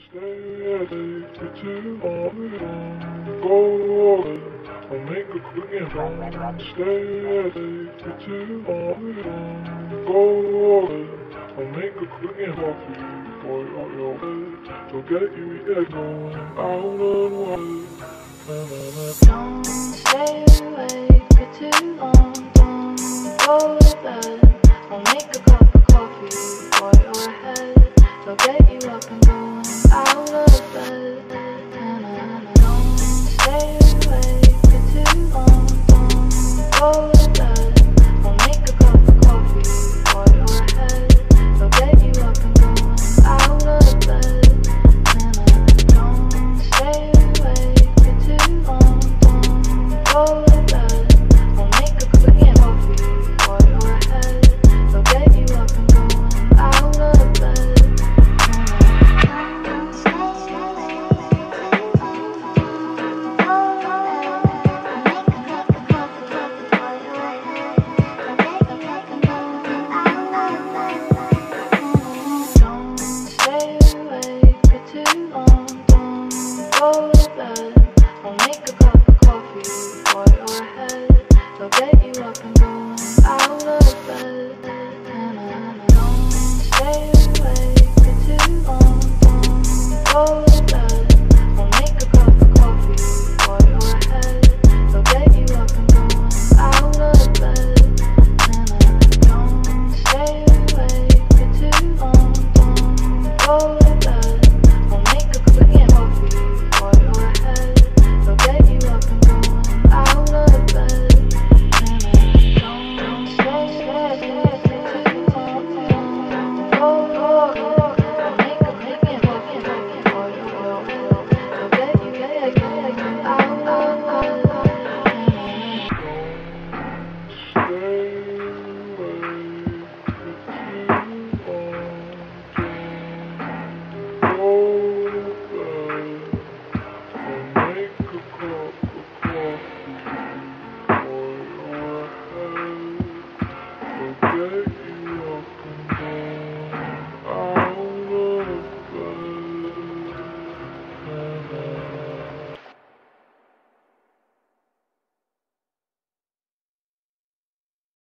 Stay for too long, golden. I'll make a quick and run. Stay for too long, golden. I'll make a quick and coffee for your bed. So get you going out and wide. Don't stay awake for too long. Don't go to bed. I'll make a cup of coffee for your head. So get you up and going out.